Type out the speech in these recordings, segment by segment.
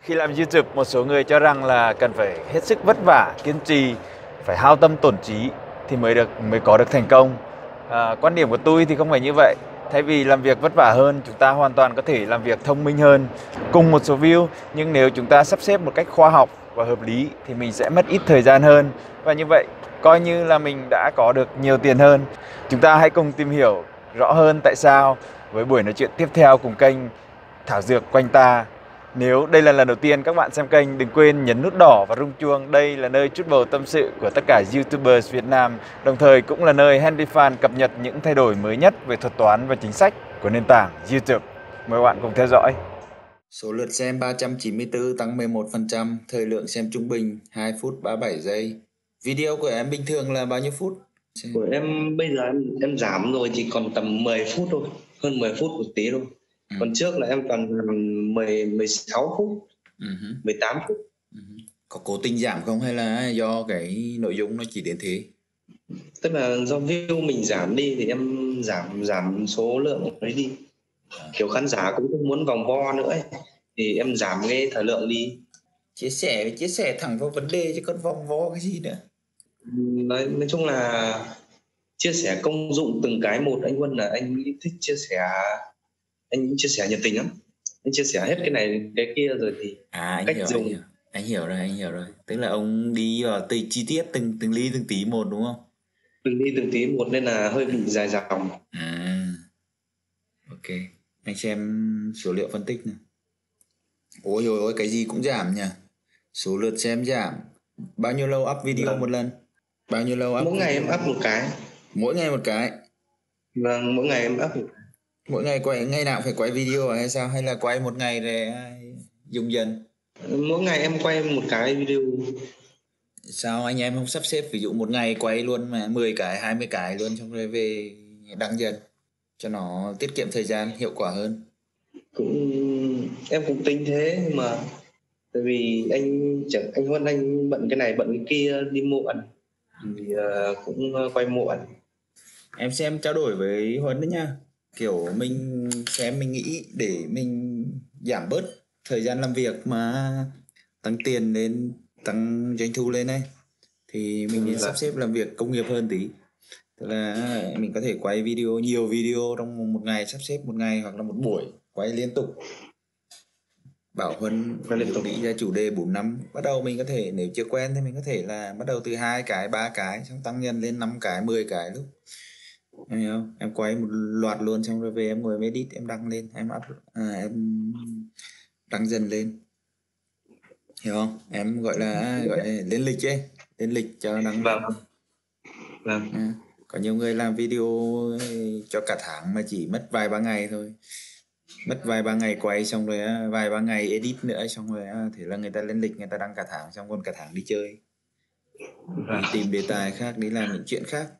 Khi làm YouTube, một số người cho rằng là cần phải hết sức vất vả, kiên trì, phải hao tâm tổn trí thì mới có được thành công. Quan điểm của tôi thì không phải như vậy. Thay vì làm việc vất vả hơn, chúng ta hoàn toàn có thể làm việc thông minh hơn, cùng một số view, nhưng nếu chúng ta sắp xếp một cách khoa học và hợp lý thì mình sẽ mất ít thời gian hơn, và như vậy coi như là mình đã có được nhiều tiền hơn. Chúng ta hãy cùng tìm hiểu rõ hơn tại sao với buổi nói chuyện tiếp theo cùng kênh Thảo Dược Quanh Ta. Nếu đây là lần đầu tiên các bạn xem kênh, đừng quên nhấn nút đỏ và rung chuông. Đây là nơi trút bầu tâm sự của tất cả YouTubers Việt Nam, đồng thời cũng là nơi HandyFan cập nhật những thay đổi mới nhất về thuật toán và chính sách của nền tảng YouTube. Mời bạn cùng theo dõi. Số lượt xem 394, tăng 11%, thời lượng xem trung bình 2 phút 37 giây. Video của em bình thường là bao nhiêu phút? Của em bây giờ em giảm rồi, chỉ còn tầm 10 phút thôi, hơn 10 phút một tí thôi. Còn trước là em toàn 16 phút, 18 phút. Có cố tình giảm không hay là do cái nội dung nó chỉ đến thế? Tức là do view mình giảm đi thì em giảm số lượng đấy đi. Kiểu khán giả cũng không muốn vòng vo nữa ấy, thì em giảm cái thời lượng đi. Chia sẻ thẳng vào vấn đề chứ còn vòng vo cái gì nữa. Nói chung là chia sẻ công dụng từng cái một. Anh Quân là anh thích chia sẻ, anh chia sẻ nhiệt tình lắm, anh chia sẻ hết cái này cái kia rồi thì Anh hiểu rồi. Tức là ông đi vào từng chi tiết, từng ly từng tí một đúng không? Từng ly từng tí một nên là hơi bị dài dòng. Ok, anh xem số liệu phân tích này. Ôi cái gì cũng giảm nhỉ. Số lượt xem giảm. Bao nhiêu lâu up video một lần? Bao nhiêu lâu up? Mỗi ngày em up một cái. Mỗi ngày một cái? Vâng, mỗi ngày em up một cái. Mỗi ngày quay, ngày nào phải quay video hay sao? Hay là quay một ngày để dùng dần? Mỗi ngày em quay một cái video. Sao anh em không sắp xếp ví dụ một ngày quay luôn mà 10 cái, 20 cái luôn, xong rồi về đăng dần cho nó tiết kiệm thời gian, hiệu quả hơn? Em cũng tính thế, nhưng mà tại vì anh Huân anh bận cái này bận cái kia, đi muộn thì cũng quay muộn. Em xem trao đổi với Huấn đấy nha, kiểu mình xem mình nghĩ để mình giảm bớt thời gian làm việc mà tăng tiền lên, tăng doanh thu lên này, thì mình nên sắp xếp làm việc công nghiệp hơn tí. Tức là mình có thể quay video, nhiều video trong một ngày, sắp xếp một ngày hoặc là một buổi quay liên tục. Bảo Huân nghĩ ra chủ đề 4 năm, bắt đầu mình có thể, nếu chưa quen thì mình có thể là bắt đầu từ 2 cái, 3 cái, xong tăng nhân lên 5 cái, 10 cái lúc. Em hiểu không? Em quay một loạt luôn, xong rồi về em ngồi edit, em đăng lên, em đăng dần lên, hiểu không? Em gọi là lên lịch ấy, lên lịch cho đăng. Vâng. Có nhiều người làm video cho cả tháng mà chỉ mất vài ba ngày thôi, mất vài ba ngày quay, xong rồi vài ba ngày edit nữa, xong rồi thế là người ta lên lịch, người ta đăng cả tháng, xong còn cả tháng đi chơi, đi tìm đề tài khác, đi làm những chuyện khác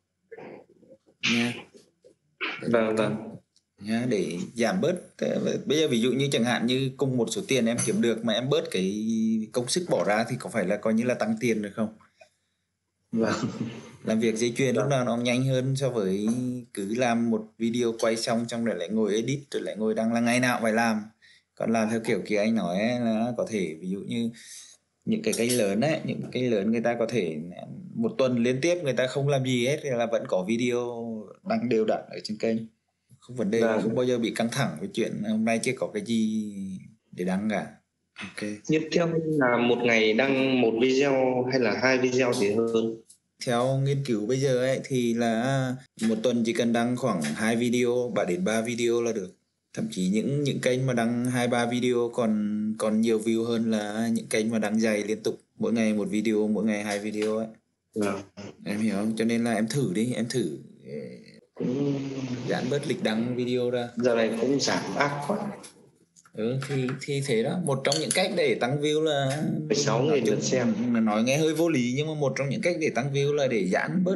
nha. Vâng. Nha, để giảm bớt. Bây giờ ví dụ như chẳng hạn như cùng một số tiền em kiếm được mà em bớt cái công sức bỏ ra thì có phải là coi như là tăng tiền được không? Vâng. Làm việc dây chuyền lúc nào nó nhanh hơn so với cứ làm một video quay xong rồi lại ngồi edit rồi lại ngồi đăng, là ngày nào phải làm. Còn làm theo kiểu kia anh nói ấy, là có thể ví dụ như những cái kênh lớn ấy, những kênh lớn người ta có thể một tuần liên tiếp người ta không làm gì hết thì là vẫn có video đăng đều đặn ở trên kênh, không vấn đề, không bao giờ bị căng thẳng với chuyện hôm nay chưa có cái gì để đăng cả. Ok. Tiếp theo là một ngày đăng một video hay là 2 video thì hơn? Theo nghiên cứu bây giờ ấy thì là một tuần chỉ cần đăng khoảng 2 video, 3 đến 3 video là được. Thậm chí những kênh mà đăng 2-3 video còn nhiều view hơn là những kênh mà đăng dày liên tục, mỗi ngày một video, mỗi ngày 2 video ấy. Em hiểu không? Cho nên là em thử đi, em thử cũng giãn bớt lịch đăng video ra. Giờ này cũng giảm ác quá. Thì thế đó, một trong những cách để tăng view là 16.000 lượt xem. Nói nghe hơi vô lý, nhưng mà một trong những cách để tăng view là để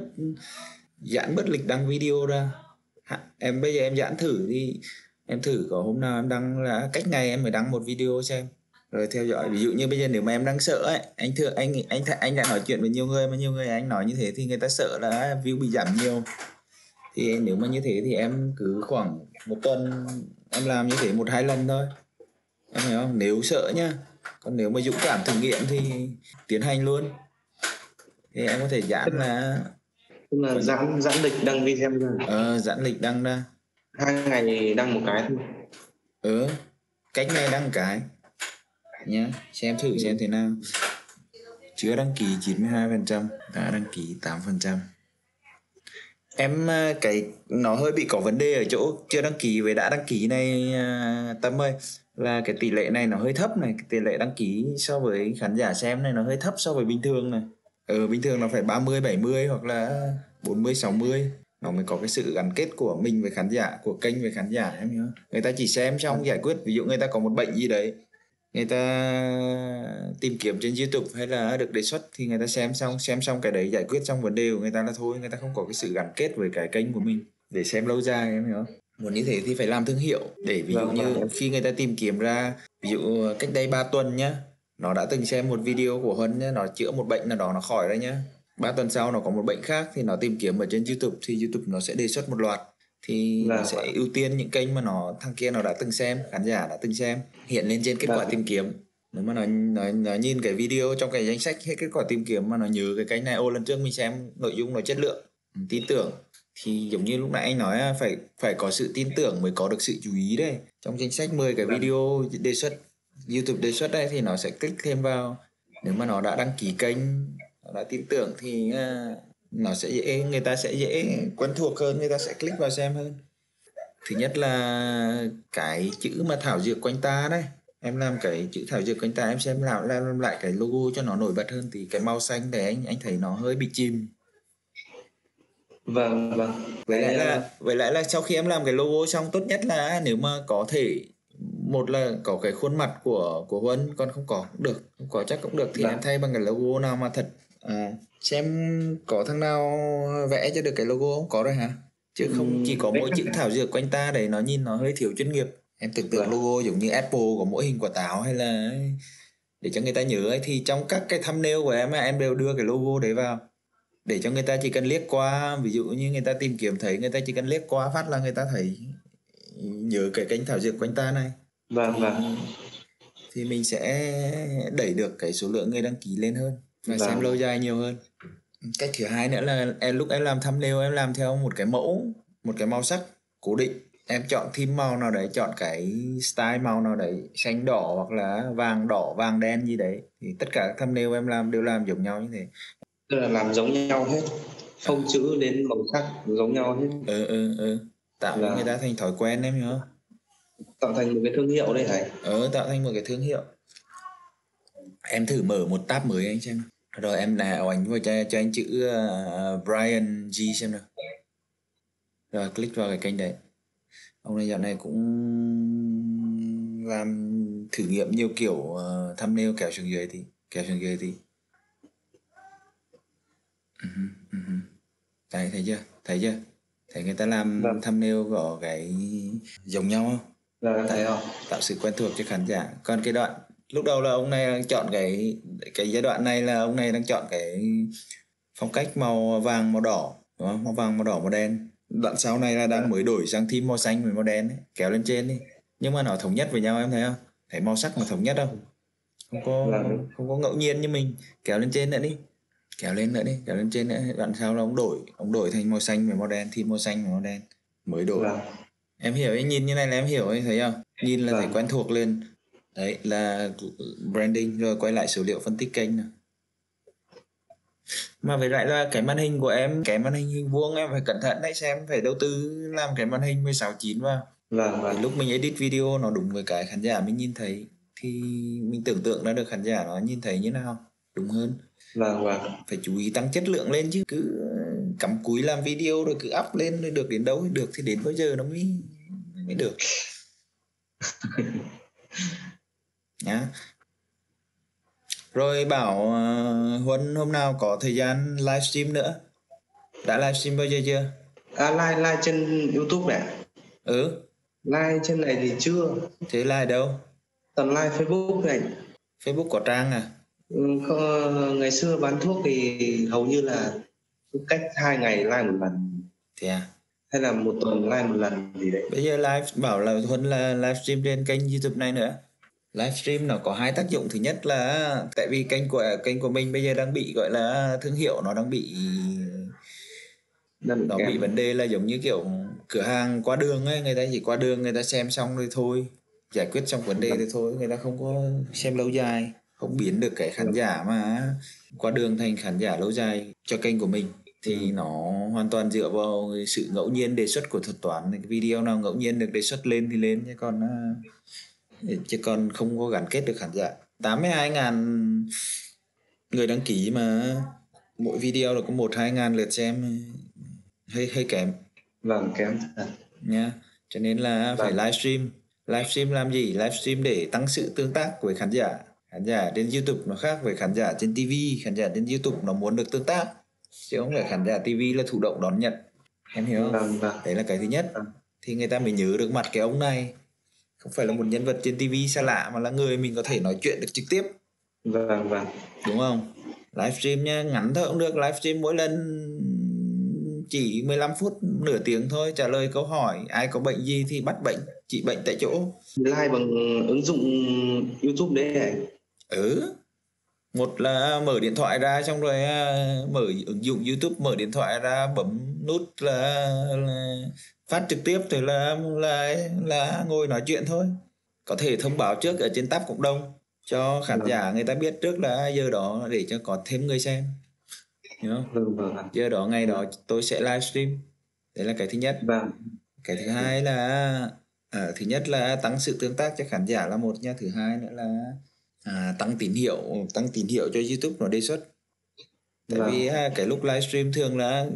giãn bớt lịch đăng video ra. Em bây giờ em giãn thử đi, em thử có hôm nào em đăng là cách ngày em phải đăng một video xem, rồi theo dõi. Ví dụ như bây giờ nếu mà em đang sợ ấy, anh đã nói chuyện với nhiều người mà nhiều người anh nói như thế thì người ta sợ là view bị giảm nhiều. Thì nếu mà như thế thì em cứ khoảng một tuần em làm như thế 1-2 lần thôi, em hiểu không? Nếu sợ nhá, Còn nếu mà dũng cảm thử nghiệm thì tiến hành luôn. Thì em có thể giãn là Tức là giãn lịch đăng video ra. giãn lịch đăng ra. 2 ngày đăng một cái thôi. Cách này đăng cái nhá, xem thử xem thế nào. Chưa đăng ký 92%, đã đăng ký 8%. Em cái nó hơi bị có vấn đề ở chỗ chưa đăng ký với đã đăng ký này, Tâm ơi, là cái tỷ lệ này nó hơi thấp này, cái tỷ lệ đăng ký so với khán giả xem này nó hơi thấp so với bình thường này. Bình thường nó phải 30-70 hoặc là 40-60 nó mới có cái sự gắn kết của mình với khán giả, của kênh với khán giả, em hiểu. Người ta chỉ xem xong giải quyết, ví dụ người ta có một bệnh gì đấy, người ta tìm kiếm trên YouTube hay là được đề xuất thì người ta xem xong cái đấy, giải quyết xong vấn đề của người ta là thôi. Người ta không có cái sự gắn kết với cái kênh của mình để xem lâu dài, em hiểu không? Muốn như thế thì phải làm thương hiệu, để ví dụ như khi người ta tìm kiếm ra, ví dụ cách đây 3 tuần nhá, nó đã từng xem một video của Huân nhá, nó chữa một bệnh nào đó nó khỏi rồi nhá, 3 tuần sau nó có một bệnh khác thì nó tìm kiếm ở trên YouTube thì YouTube nó sẽ đề xuất một loạt, thì nó sẽ ưu tiên những kênh mà thằng kia nó đã từng xem, khán giả đã từng xem, hiện lên trên kết quả tìm kiếm. Nếu mà nó nhìn cái video trong cái danh sách hết kết quả tìm kiếm mà nó nhớ cái kênh này, lần trước mình xem nội dung nó chất lượng, tin tưởng, thì giống như lúc nãy anh nói, phải có sự tin tưởng mới có được sự chú ý đây. Trong danh sách 10 cái video đề xuất, YouTube đề xuất đây, thì nó sẽ click thêm vào. Nếu mà nó đã đăng ký kênh, nó đã tin tưởng thì nó sẽ dễ, người ta sẽ dễ quen thuộc hơn, người ta sẽ click vào xem hơn. Thứ nhất là cái chữ mà thảo dược quanh ta đấy, em làm cái chữ thảo dược quanh ta, em xem làm lại cái logo cho nó nổi bật hơn, thì cái màu xanh đấy anh thấy nó hơi bị chìm. Vâng. Với lại là sau khi em làm cái logo xong, tốt nhất là nếu mà có thể, một là có cái khuôn mặt của Huân, còn không có cũng được, không có chắc cũng được, thì em thay bằng cái logo nào mà thật. Xem có thằng nào vẽ cho được cái logo không? Có rồi hả? Chứ không chỉ có mỗi chữ thảo dược quanh ta đấy, nó nhìn nó hơi thiếu chuyên nghiệp. Em tưởng tượng logo giống như Apple có mỗi hình quả táo hay là để cho người ta nhớ ấy, thì trong các cái thumbnail của em đều đưa cái logo đấy vào, để cho người ta chỉ cần liếc qua, ví dụ như người ta tìm kiếm thấy, người ta chỉ cần liếc qua phát là người ta thấy, nhớ cái kênh thảo dược quanh ta này. Thì mình sẽ đẩy được cái số lượng người đăng ký lên hơn và xem lâu dài nhiều hơn. Cách thứ hai nữa là lúc em làm thumbnail, em làm theo một cái mẫu, một cái màu sắc cố định. Em chọn theme màu nào đấy, chọn cái style màu nào đấy, xanh đỏ hoặc là vàng đỏ, vàng đen gì đấy, thì tất cả các thumbnail em làm đều làm giống nhau như thế. Tức là làm giống nhau hết, phông chữ đến màu sắc giống nhau hết. Tạo cho người ta thành thói quen, em hiểu không? Tạo thành một cái thương hiệu đấy thầy. Tạo thành một cái thương hiệu. Em thử mở một tab mới anh xem. Rồi em nào ảnh vào cho anh chữ Brian G xem nào. Rồi click vào cái kênh đấy. Ông này dạo này cũng làm thử nghiệm nhiều kiểu thumbnail, kéo xuống dưới thì Đấy, thấy chưa? Thấy người ta làm thumbnail có cái giống nhau không? Thấy không? Tạo sự quen thuộc cho khán giả. Còn cái đoạn lúc đầu là ông này đang chọn cái giai đoạn này là ông này đang chọn cái phong cách màu vàng màu đỏ, đúng không? Màu vàng màu đỏ màu đen. Đoạn sau này là đang mới đổi sang theme màu xanh với màu đen ấy. Kéo lên trên đi. Nhưng mà nó thống nhất với nhau, em thấy không? Thấy màu sắc nó thống nhất không? Không có ngẫu nhiên như mình. Kéo lên trên nữa đi. Kéo lên trên nữa. Đoạn sau là ông đổi thành màu xanh với màu đen, theme màu xanh với màu đen. Mới đổi. Em hiểu ấy, nhìn như này là em hiểu ấy, thấy không? Nhìn là thấy quen thuộc lên. Đấy là branding. Rồi quay lại số liệu phân tích kênh nào. Mà với lại là cái màn hình của em, cái màn hình vuông, em phải cẩn thận đấy, xem phải đầu tư làm cái màn hình 16:9 vào. Thì lúc mình edit video nó đúng với cái khán giả mình nhìn thấy, thì mình tưởng tượng ra được khán giả nó nhìn thấy như nào đúng hơn. Phải chú ý tăng chất lượng lên, chứ cứ cắm cúi làm video rồi cứ up lên rồi được đến đâu được, thì đến bao giờ nó mới được. Nhá. Rồi bảo Huân hôm nào có thời gian livestream nữa. Đã livestream bao giờ chưa? Live trên YouTube này. Live trên này thì chưa. Thế live đâu? Toàn live Facebook này. Facebook có trang à? Ngày xưa bán thuốc thì hầu như là cách 2 ngày live một lần. Thế à? Hay là 1 tuần live một lần gì đấy. Bây giờ live bảo là Huân là livestream trên kênh YouTube này nữa. Livestream nó có hai tác dụng. Thứ nhất là tại vì kênh của mình bây giờ đang bị gọi là thương hiệu nó đang bị vấn đề là giống như kiểu cửa hàng qua đường ấy, người ta chỉ qua đường người ta xem xong rồi thôi, giải quyết xong vấn đề rồi thôi, người ta không có xem lâu dài, không biến được cái khán giả mà qua đường thành khán giả lâu dài cho kênh của mình. Thì nó hoàn toàn dựa vào sự ngẫu nhiên đề xuất của thuật toán. Cái video nào ngẫu nhiên được đề xuất lên thì lên, chứ còn không có gắn kết được khán giả. 82.000 người đăng ký mà mỗi video là có 1-2 ngàn lượt xem, hơi kém. Vâng, kém nha. Cho nên là phải livestream làm gì? Livestream để tăng sự tương tác với khán giả. Khán giả trên YouTube nó khác với khán giả trên TV. Khán giả trên YouTube nó muốn được tương tác, chứ không phải khán giả TV là thụ động đón nhận. Em hiểu không? Đấy là cái thứ nhất. Thì người ta mới nhớ được mặt cái ông này, không phải là một nhân vật trên TV xa lạ, mà là người mình có thể nói chuyện được trực tiếp. Vâng. Đúng không? Livestream nha, ngắn thôi cũng được. Livestream mỗi lần chỉ 15 phút, nửa tiếng thôi, trả lời câu hỏi, ai có bệnh gì thì bắt bệnh, trị bệnh tại chỗ. Live bằng ứng dụng YouTube đấy hả? Một là mở điện thoại ra, xong rồi mở ứng dụng YouTube, mở điện thoại ra, bấm nút là phát trực tiếp, rồi là ngồi nói chuyện thôi. Có thể thông báo trước ở trên tab cộng đồng cho khán giả người ta biết trước là giờ đó, để cho có thêm người xem, hiểu không? Giờ đó ngày đó tôi sẽ livestream. Đấy là cái thứ nhất. Cái thứ hai là thứ nhất là tăng sự tương tác cho khán giả là một nha. Thứ hai nữa là tăng tín hiệu cho YouTube nó đề xuất. Tại vì cái lúc livestream thường là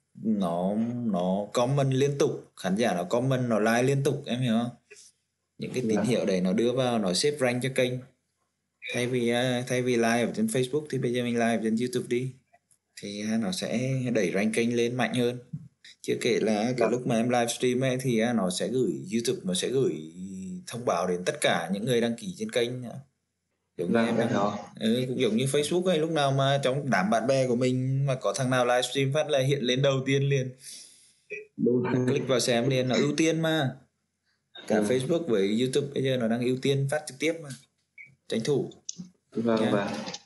nó comment liên tục, khán giả nó comment, nó like liên tục, em hiểu không? Những cái tín hiệu đấy nó đưa vào, nó xếp rank cho kênh. Thay vì live ở trên Facebook thì bây giờ mình live trên YouTube đi, thì nó sẽ đẩy rank kênh lên mạnh hơn. Chưa kể là cả lúc mà em livestream ấy thì nó sẽ gửi, YouTube nó sẽ gửi thông báo đến tất cả những người đăng ký trên kênh. Giống như em cũng giống như Facebook ấy, lúc nào mà trong đám bạn bè của mình mà có thằng nào livestream phát là hiện lên đầu tiên liền. Click vào xem liền, nó ưu tiên mà. Cả Facebook với YouTube bây giờ nó đang ưu tiên phát trực tiếp mà, tranh thủ. Vâng.